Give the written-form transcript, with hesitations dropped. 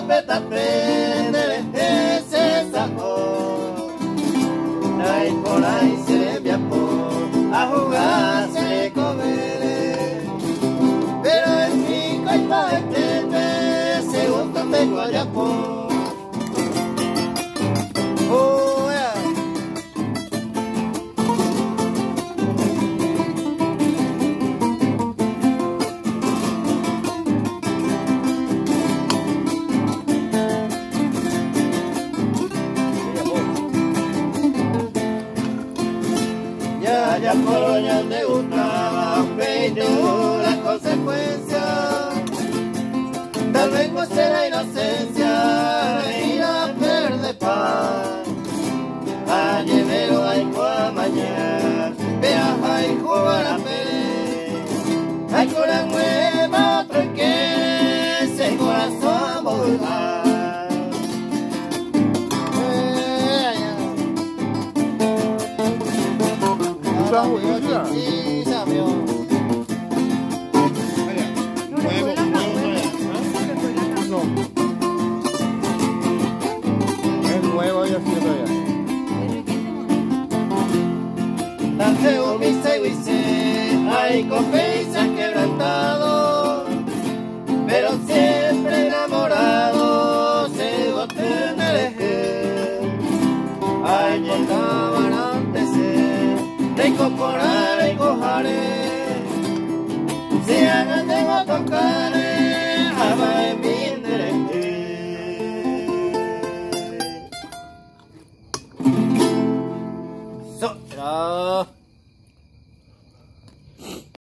peta prende ese sajo. Ahí por ahí se me apó a jugarse con él. Pero el chico y para este se gustan de Guayapó. Ya colonia me gusta, pero las consecuencias tal vez no sea la inocencia y la pierde paz. A llevero hay a mañana, viaja y jugar a fe. Hay con la nueva otra que ese corazón volver. Sí, sabio. No. Es nuevo y así allá. Tanteo wise, hay confianza quebrantado, pero siempre enamorado, se bote en el eje. Ay, llegaban antes de incorporar y cojaré, si hagan tengo a tocar, ama en mi interés. So,